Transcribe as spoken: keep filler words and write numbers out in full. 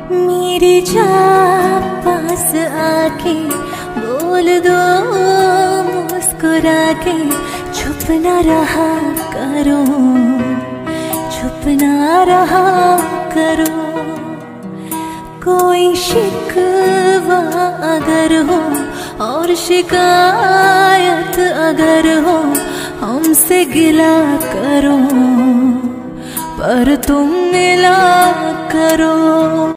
मेरी जान पास आके बोल दो मुस्कुरा के, चुप ना रहा करो, चुप ना रहा करो। कोई शिकवा अगर हो और शिकायत अगर हो, हमसे गिला करो पर तुम मिला करो।